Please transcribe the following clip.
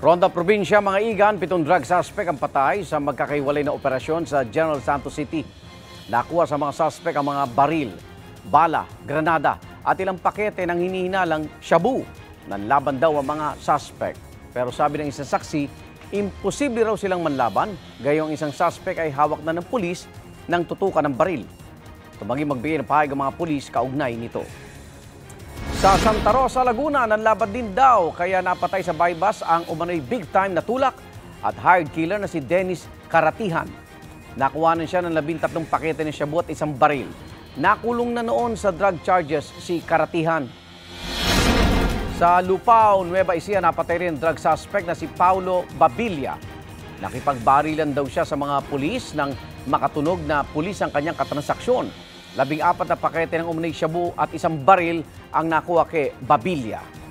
Ronda Probinsya, mga igan, 7 drug suspect ang patay sa magkakaiwalay na operasyon sa General Santos City. Nakuha sa mga suspect ang mga baril, bala, granada at ilang pakete ng hinihinalang shabu. Nanlaban daw ang mga suspect. Pero sabi ng isang saksi, imposible raw silang manlaban, gayong isang suspect ay hawak na ng pulis nang tutukan ng baril. Tumanging magbigay ng pahayag ang mga pulis kaugnay nito. Sa Santa Rosa, Laguna, nanlaban din daw kaya napatay sa bypass ang umano'y big-time na tulak at hired killer na si Dennis Karatihan. Nakuhanan siya ng 13 pakete ng shabu at isang baril. Nakulong na noon sa drug charges si Karatihan. Sa Lupao, Nueva Ecija, napatay rin drug suspect na si Paulo Babilia. Nakipagbarilan daw siya sa mga pulis nang makatunog na pulis ang kanyang katransaksyon. 14 na pakete ng umano'y shabu at isang baril ang nakuha kay Babilia.